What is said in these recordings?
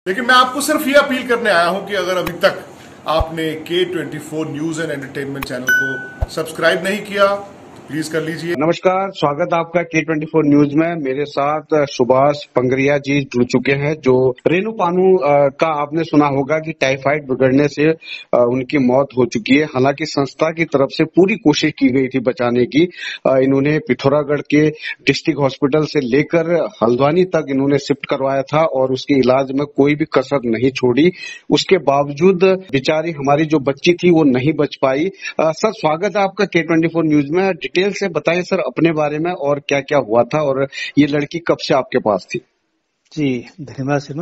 लेकिन मैं आपको सिर्फ ये अपील करने आया हूं कि अगर अभी तक आपने K24 news and entertainment channel को सब्सक्राइब नहीं किया तो प्लीज कर लीजिए। नमस्कार, स्वागत है आपका K24 न्यूज में। मेरे साथ सुभाष पंगरिया जी जुड़ चुके हैं। जो रेणु पानू का आपने सुना होगा कि टाइफाइड बिगड़ने से उनकी मौत हो चुकी है। हालांकि संस्था की तरफ से पूरी कोशिश की गई थी बचाने की। इन्होंने पिथौरागढ़ के डिस्ट्रिक्ट हॉस्पिटल से लेकर हल्द्वानी तक इन्होंने शिफ्ट करवाया था और उसके इलाज में कोई भी कसर नहीं छोड़ी। उसके बावजूद बेचारी हमारी जो बच्ची थी वो नहीं बच पाई। सर, स्वागत है आपका K24 न्यूज में। डिटेल से बताइए सर अपने बारे में और क्या क्या हुआ था और ये लड़की कब से आपके पास थी? जी धन्यवाद शर्मा।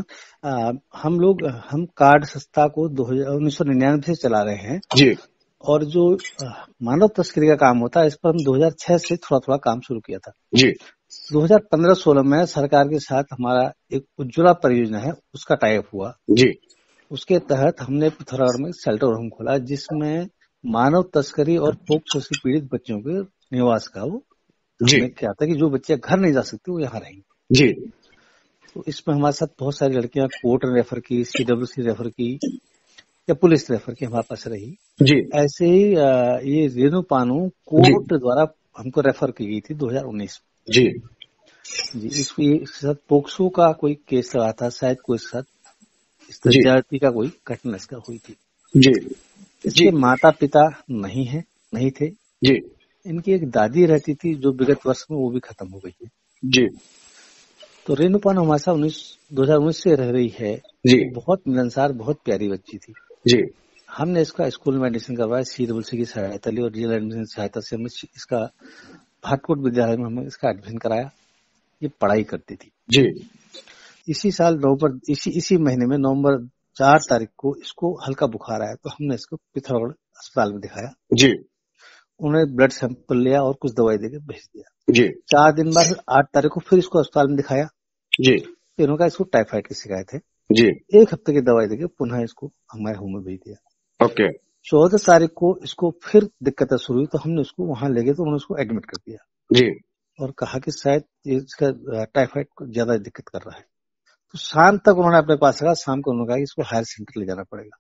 हम कार्ड संस्था को 1999 से चला रहे हैं जी। और जो मानव तस्करी का काम होता है इस पर हम 2006 से थोड़ा थोड़ा काम शुरू किया था जी। 2015-16 में सरकार के साथ हमारा एक उज्ज्वला परियोजना है, उसका टाई अप हुआ जी। उसके तहत हमने पिथौरागढ़ में शेल्टर होम खोला जिसमें मानव तस्करी और पोक्सो से पीड़ित बच्चों के निवास का वो हमने क्या था कि जो बच्चे घर नहीं जा सकते वो यहाँ रहेंगे जी। तो इसमें हमारे साथ बहुत सारी लड़कियां कोर्ट रेफर की, CWC रेफर की या पुलिस रेफर की हमारे पास रही जी। ऐसे ही ये रेणु पानू कोर्ट द्वारा हमको रेफर की गई थी 2019 जी। जी। इसके साथ पोक्सो का कोई केस लगा था, शायद कोई साथ इस ज्यादती का कोई घटना इसका हुई थी जी। इसके माता पिता नहीं थे जी। इनकी एक दादी रहती थी जो विगत वर्ष में वो भी खत्म हो गई है जी। तो रेणु पानू हमारे साथ 2019 से रह रही है जी। बहुत मिलनसार, बहुत प्यारी बच्ची थी जी। हमने इसका स्कूल में एडमिशन करवाया, CWC की सहायता ली और रियल एडमिशन की सहायता से हमने इसका भाटकोट विद्यालय में हमने इसका एडमिशन कराया। ये पढ़ाई करती थी जी। इसी साल इसी महीने में नवंबर 4 तारीख को इसको हल्का बुखार आया तो हमने इसको पिथौरागढ़ अस्पताल में दिखाया जी। उन्होंने ब्लड सैंपल लिया और कुछ दवाई देकर भेज दिया जी। 4 दिन बाद 8 तारीख को फिर इसको अस्पताल में दिखाया जी। तो इन्होंने इसको टाइफाइड की शिकायत है जी। 1 हफ्ते की दवाई देकर पुनः इसको हमारे होम में भेज दिया। ओके। 14 तारीख को इसको फिर दिक्कतें शुरू हुई तो हमने उसको वहां ले गए तो उन्होंने उसको एडमिट कर दिया जी। और कहा कि शायद इसका टाइफाइड को ज्यादा दिक्कत कर रहा है। तो शाम तक उन्होंने अपने पास रखा, शाम को उन्होंने कहा कि इसको हायर सेंटर ले जाना पड़ेगा।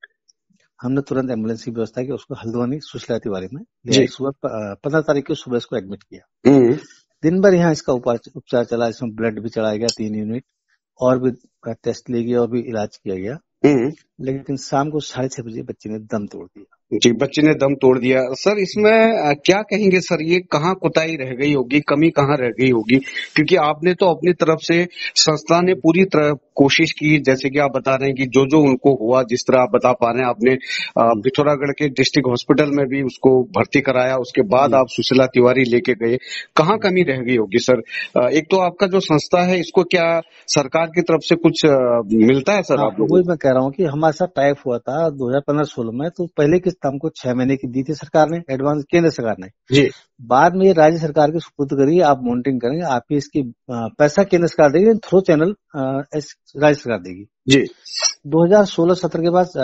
हमने तुरंत एम्बुलेंस की व्यवस्था की, उसको हल्द्वानी सुशीला तिवारी में ले सुबह 15 तारीख को सुबह इसको एडमिट किया। दिन भर यहाँ इसका उपचार चला, इसमें ब्लड भी चढ़ाया गया 3 यूनिट और भी टेस्ट लिए गए और भी इलाज किया गया। लेकिन शाम को 6:30 बजे बच्चे ने दम तोड़ दिया। जी, बच्चे ने दम तोड़ दिया। सर, इसमें क्या कहेंगे सर, ये कहाँ कोताही रह गई होगी, कमी कहाँ रह गई होगी? क्योंकि आपने तो अपनी तरफ से, संस्था ने पूरी तरह कोशिश की, जैसे कि आप बता रहे हैं कि जो जो उनको हुआ, जिस तरह आप बता पा रहे हैं, आपने पिथौरागढ़ के डिस्ट्रिक्ट हॉस्पिटल में भी उसको भर्ती कराया, उसके बाद आप सुशीला तिवारी लेके गए। कहाँ कमी रह गई होगी सर? एक तो आपका जो संस्था है, इसको क्या सरकार की तरफ से कुछ मिलता है सर आप लोगों को? वही मैं कह रहा हूँ कि हमारे साथ टाइप हुआ था 2015-16 में, तो पहले किस्त हमको 6 महीने की दी थी सरकार ने, एडवांस केंद्र सरकार ने जी। बाद में ये राज्य सरकार के सुपुर्द करिए, आप मॉनिटरिंग करेंगे, आप ही इसकी पैसा केंद्र सरकार देगी, थ्रू चैनल राज्य सरकार देगी जी। 2016-17 के बाद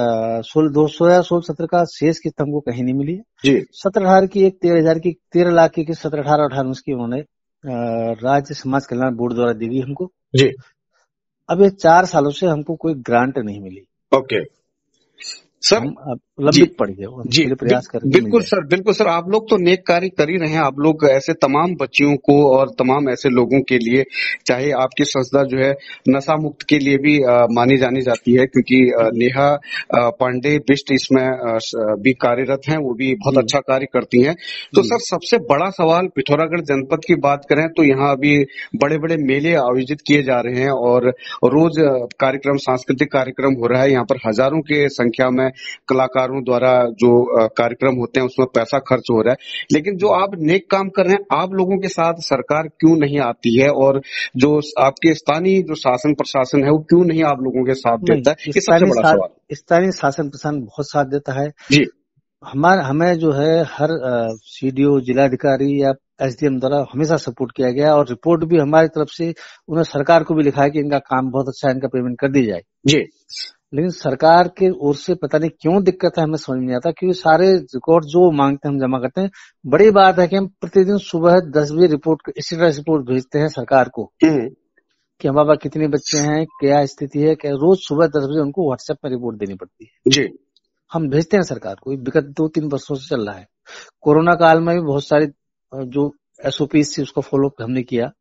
2016-17 का शेष किस्त हमको कहीं नहीं मिली जी। 17-18 की एक 13 लाख की किस्त 17-18 की उन्होंने राज्य समाज कल्याण बोर्ड द्वारा दी गई हमको जी। अब ये 4 सालों से हमको कोई ग्रांट नहीं मिली। ओके सर, लंबित पड़ गए जी। प्रयास करें। बिल्कुल सर, आप लोग तो नेक कार्य कर ही रहे हैं। आप लोग ऐसे तमाम बच्चियों को और तमाम ऐसे लोगों के लिए, चाहे आपकी संस्था जो है नशा मुक्त के लिए भी मानी जानी जाती है, क्योंकि नेहा पांडे बिष्ट इसमें भी कार्यरत हैं, वो भी बहुत अच्छा कार्य करती हैं। तो सर, सबसे बड़ा सवाल, पिथौरागढ़ जनपद की बात करें तो यहाँ अभी बड़े बड़े मेले आयोजित किए जा रहे हैं और रोज कार्यक्रम, सांस्कृतिक कार्यक्रम हो रहा है। यहाँ पर हजारों के संख्या में कलाकारों द्वारा जो कार्यक्रम होते हैं उसमें पैसा खर्च हो रहा है, लेकिन जो आप नेक काम कर रहे हैं, आप लोगों के साथ सरकार क्यों नहीं आती है? और जो आपके स्थानीय जो शासन प्रशासन है वो क्यों नहीं आप लोगों के साथ देता है? ये सबसे बड़ा सवाल। स्थानीय शासन प्रशासन बहुत साथ देता है जी। हमें जो है हर CDO, जिलाधिकारी या SDM द्वारा हमेशा सपोर्ट किया गया और रिपोर्ट भी हमारी तरफ से उन्हें सरकार को भी लिखा है कि इनका काम बहुत अच्छा है, इनका पेमेंट कर दी जाए जी। लेकिन सरकार के ओर से पता नहीं क्यों दिक्कत है, हमें समझ नहीं आता, क्योंकि सारे रिकॉर्ड जो मांगते हैं हम जमा करते हैं। बड़ी बात है कि हम प्रतिदिन सुबह 10 बजे रिपोर्ट, इसी तरह रिपोर्ट भेजते हैं सरकार को कि हमारे पास कितने बच्चे हैं, क्या स्थिति है, क्या रोज सुबह 10 बजे उनको व्हाट्सएप पर रिपोर्ट देनी पड़ती है। जी हम भेजते हैं सरकार को, विगत 2-3 वर्षों से चल रहा है। कोरोना काल में भी बहुत सारे जो SOP थी उसको फॉलो हमने किया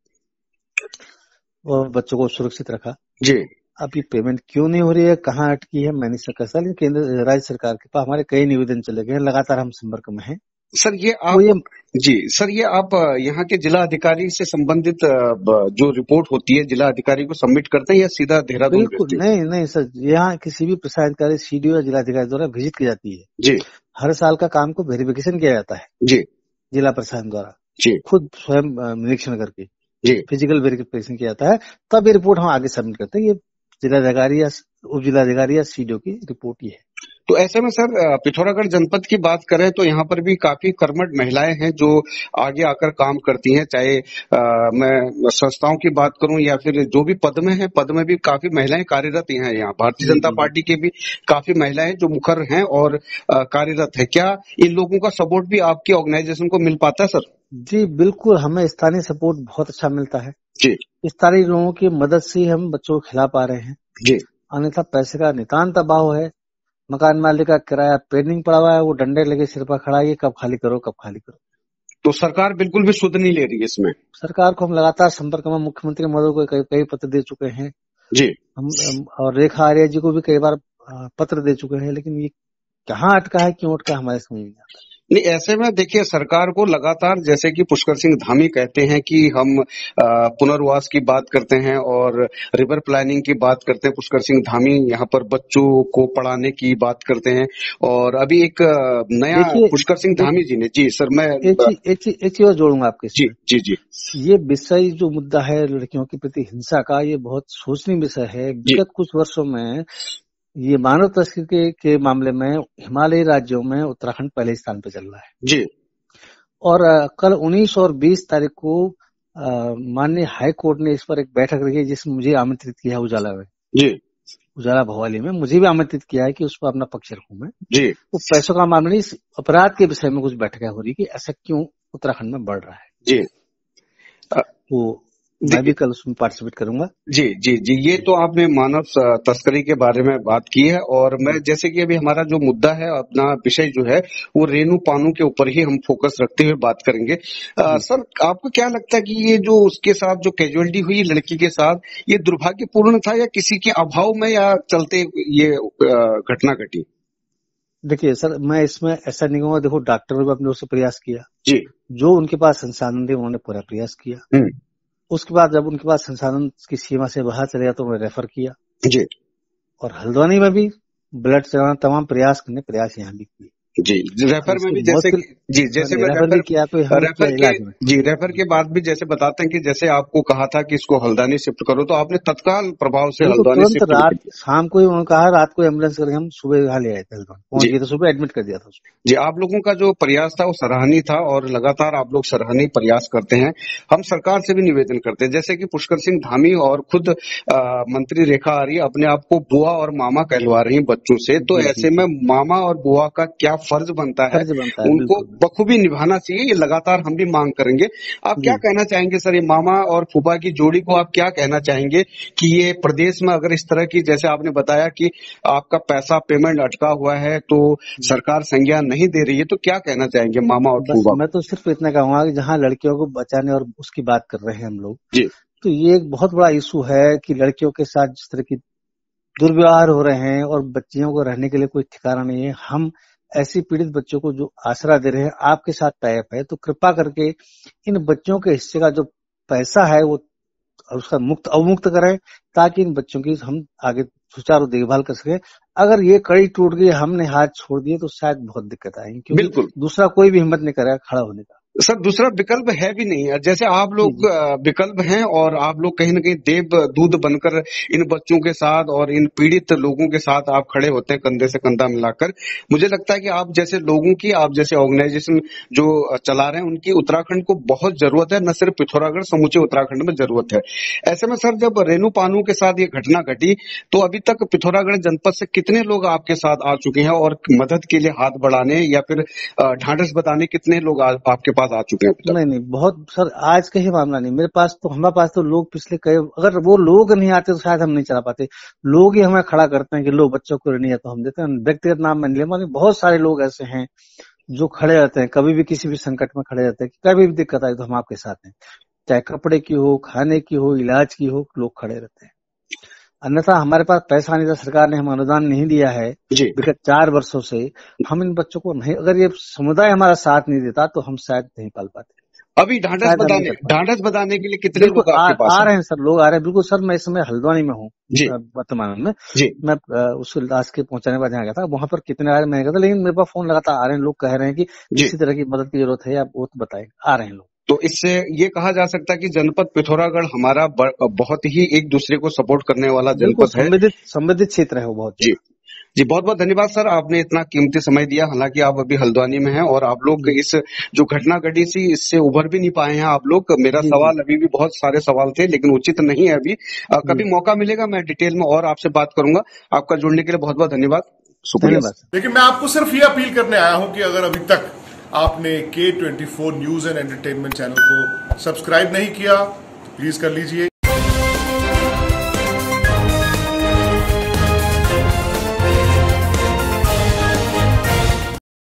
और बच्चों को सुरक्षित रखा। जी अब ये पेमेंट क्यों नहीं हो रही है, कहाँ अटकी है, मैं नहीं सकता, लेकिन केंद्र राज्य सरकार के पास हमारे कई निवेदन चले गए हैं, लगातार हम संपर्क में हैं। सर ये तो आप ये जी सर ये आप यहाँ के जिला अधिकारी से संबंधित जो रिपोर्ट होती है जिला अधिकारी को सबमिट करते हैं या सीधा देहरादून बिल्कुल भेजते हैं? नहीं सर, यहाँ किसी भी प्रशासनिक CDO या जिलाधिकारी द्वारा विजिट की जाती है। जी हर साल का काम को वेरिफिकेशन किया जाता है जी जिला प्रशासन द्वारा, जी खुद स्वयं निरीक्षण करके जी फिजिकल वेरिफिकेशन किया जाता है, तब ये रिपोर्ट हम आगे सबमिट करते हैं। ये जिलाधिकारी या उप जिलाधिकारी या CDO की रिपोर्ट ही है। तो ऐसे में सर पिथौरागढ़ जनपद की बात करें तो यहाँ पर भी काफी कर्मठ महिलाएं हैं जो आगे आकर काम करती हैं, चाहे मैं संस्थाओं की बात करूं या फिर जो भी पद में है, पद में भी काफी महिलाएं कार्यरत हैं। यहाँ भारतीय जनता पार्टी के भी काफी महिलाएं जो मुखर हैं और कार्यरत है। क्या इन लोगों का सपोर्ट भी आपकी ऑर्गेनाइजेशन को मिल पाता है सर? जी बिल्कुल, हमें स्थानीय सपोर्ट बहुत अच्छा मिलता है। जी स्थानीय लोगों की मदद से ही हम बच्चों को खिला पा रहे हैं। जी अन्यथा पैसे का नितांत अभाव है। मकान मालिक का किराया पेंडिंग पड़ा हुआ है, वो डंडे लगे सिर पर खड़ा है, कब खाली करो कब खाली करो। तो सरकार बिल्कुल भी सुध नहीं ले रही है इसमें? सरकार को हम लगातार संपर्क में, मुख्यमंत्री महोदय को कई पत्र दे चुके हैं जी हम, और रेखा आर्य जी को भी कई बार पत्र दे चुके हैं, लेकिन ये कहाँ अटका है, क्यों अटका है, हमारे समझ नहीं आता। नहीं, ऐसे में देखिए सरकार को लगातार, जैसे कि पुष्कर सिंह धामी कहते हैं कि हम पुनर्वास की बात करते हैं और रिवर प्लानिंग की बात करते हैं। पुष्कर सिंह धामी यहाँ पर बच्चों को पढ़ाने की बात करते हैं। और अभी एक नया पुष्कर सिंह धामी जी ने, जी सर मैं एक चीज और जोड़ूंगा आपके जी जी जी ये विषय जो मुद्दा है लड़कियों के प्रति हिंसा का, ये बहुत सोचनीय विषय है। विगत कुछ वर्षों में ये मानव तस्करी के मामले में हिमालयी राज्यों में उत्तराखंड पहले स्थान पर चल रहा है जी। और कल 19 और 20 तारीख को माननीय हाई कोर्ट ने इस पर एक बैठक रखी जिसमें मुझे आमंत्रित किया है उजाला में, जी उजाला भवाली में मुझे भी आमंत्रित किया है कि उस पर अपना पक्ष रखूं मैं। जी तो पैसों का मामला नहीं, अपराध के विषय में कुछ बैठकें हो रही कि ऐसा क्यों उत्तराखंड में बढ़ रहा है। जी वो मैं भी कल उसमें पार्टिसिपेट करूंगा। जी जी जी ये तो आपने मानव तस्करी के बारे में बात की है और मैं जैसे कि अभी हमारा जो मुद्दा है, अपना विषय जो है वो रेनू पानू के ऊपर ही हम फोकस रखते हुए बात करेंगे। सर आपको क्या लगता है कि ये जो उसके साथ जो कैजुअलिटी हुई लड़की के साथ, ये दुर्भाग्यपूर्ण था या किसी के अभाव में या चलते ये घटना घटी? देखिए सर, मैं इसमें ऐसा नहीं कहूंगा, देखो डॉक्टरों ने अपने ओर से प्रयास किया जी, जो उनके पास संसाधन थे उन्होंने पूरा प्रयास किया। उसके बाद जब उनके पास संसाधन की सीमा से बाहर चले गया तो उन्होंने रेफर किया जी। और हल्द्वानी में भी ब्लड चढ़ाना तमाम प्रयास यहाँ भी किए। जी रेफर में भी जैसे जी जैसे मैं रेफर किया तो रेफर के बाद भी जैसे बताते हैं कि जैसे आपको कहा था कि इसको हल्द्वानी शिफ्ट करो तो आपने तत्काल प्रभाव से हल्द्वानी शिफ्ट रात शाम को ही उन्होंने कहा, रात को एम्बुलेंस करके हम सुबह यहाँ ले आए थे, पहुंच गए तो सुबह एडमिट कर दिया था उसको। जी आप लोगों का जो प्रयास था वो सराहनीय था और लगातार आप लोग सराहनीय प्रयास करते हैं। हम सरकार से भी निवेदन करते हैं, जैसे कि पुष्कर सिंह धामी और खुद मंत्री रेखा आर्य अपने आप को बुआ और मामा कहलवा रही हैं बच्चों से, तो ऐसे में मामा और बुआ का क्या फर्ज बनता है उनको बखूबी निभाना चाहिए, ये लगातार हम भी मांग करेंगे। आप क्या कहना चाहेंगे सर, ये मामा और फूफा की जोड़ी को आप क्या कहना चाहेंगे कि ये प्रदेश में अगर इस तरह की, जैसे आपने बताया कि आपका पैसा पेमेंट अटका हुआ है तो सरकार संज्ञान नहीं दे रही है, तो क्या कहना चाहेंगे मामा और फूफा? मैं तो सिर्फ इतना कहूंगा कि जहाँ लड़कियों को बचाने और उसकी बात कर रहे हैं हम लोग जी, तो ये एक बहुत बड़ा इशू है कि लड़कियों के साथ जिस तरह की दुर्व्यवहार हो रहे हैं और बच्चियों को रहने के लिए कोई ठिकाना नहीं है। हम ऐसी पीड़ित बच्चों को जो आसरा दे रहे हैं, आपके साथ टाइप है, तो कृपा करके इन बच्चों के हिस्से का जो पैसा है वो उसका अवमुक्त करें ताकि इन बच्चों की हम आगे सुचारू देखभाल कर सके। अगर ये कड़ी टूट गई, हमने हाथ छोड़ दिए तो शायद बहुत दिक्कत आएगी, क्योंकि दूसरा कोई भी हिम्मत नहीं करेगा खड़ा होने का। सर दूसरा विकल्प है भी नहीं है, जैसे आप लोग विकल्प हैं और आप लोग कहीं ना कहीं देव दूध बनकर इन बच्चों के साथ और इन पीड़ित लोगों के साथ आप खड़े होते हैं कंधे से कंधा मिलाकर। मुझे लगता है कि आप जैसे लोगों की, आप जैसे ऑर्गेनाइजेशन जो चला रहे हैं उनकी उत्तराखंड को बहुत जरूरत है, न सिर्फ पिथौरागढ़ समूचे उत्तराखंड में जरूरत है। ऐसे में सर जब रेनू पानू के साथ ये घटना घटी तो अभी तक पिथौरागढ़ जनपद से कितने लोग आपके साथ आ चुके हैं और मदद के लिए हाथ बढ़ाने या फिर ढांढस बताने कितने लोग आपके पास पास आ चुके हैं अभी तक? नहीं नहीं, बहुत सर, आज का ही मामला नहीं, मेरे पास तो, हमारे पास तो लोग पिछले कई, अगर वो लोग नहीं आते तो शायद हम नहीं चला पाते। लोग ही हमें खड़ा करते हैं कि लो बच्चों को नहीं है तो हम देते हैं। व्यक्तिगत नाम मैं नहीं ले, बहुत सारे लोग ऐसे हैं जो खड़े रहते हैं, कभी भी किसी भी संकट में खड़े रहते हैं कि कभी भी दिक्कत आई तो हम आपके साथ हैं, चाहे कपड़े की हो, खाने की हो, इलाज की हो, लोग खड़े रहते हैं। अन्यथा हमारे पास पैसा नहीं था, सरकार ने हमें अनुदान नहीं दिया है जी। विगत 4 वर्षों से। हम इन बच्चों को नहीं, अगर ये समुदाय हमारा साथ नहीं देता तो हम शायद नहीं पाल पाते। अभी ढांढस बंधाने के लिए कितने बिल्कुल लोग आपके पास आ रहे हैं सर, लोग आ रहे हैं, बिल्कुल सर। मैं इस समय हल्द्वानी में हूँ जी वर्तमान में जी। मैं उस लाश के पहुंचाने पर जहाँ गया था, वहां पर कितने आ रहे हैं मैंने कहा था, लेकिन मेरे पास फोन लगातार आ रहे हैं, लोग कह रहे हैं कि किसी तरह की मदद की जरूरत है, आप वो तो बताएं, आ रहे हैं लोग। तो इससे ये कहा जा सकता है कि जनपद पिथौरागढ़ हमारा बहुत ही एक दूसरे को सपोर्ट करने वाला जनपद है, संवेदित क्षेत्र है वो बहुत। जी जी। बहुत बहुत धन्यवाद सर, आपने इतना कीमती समय दिया। हालांकि आप अभी हल्द्वानी में हैं और आप लोग इस जो घटना घटी सी इससे उभर भी नहीं पाए हैं आप लोग। मेरा सवाल अभी भी बहुत सारे सवाल थे लेकिन उचित नहीं है अभी। कभी मौका मिलेगा मैं डिटेल में और आपसे बात करूंगा। आपका जुड़ने के लिए बहुत बहुत धन्यवाद, शुक्रिया। लेकिन मैं आपको सिर्फ ये अपील करने आया हूं कि अगर अभी तक आपने K24 news and entertainment channel को सब्सक्राइब नहीं किया तो प्लीज कर लीजिए।